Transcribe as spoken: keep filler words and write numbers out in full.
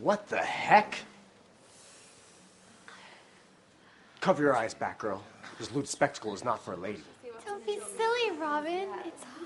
What the heck? Cover your eyes, Batgirl. This lewd spectacle is not for a lady. Don't be silly, Robin. It's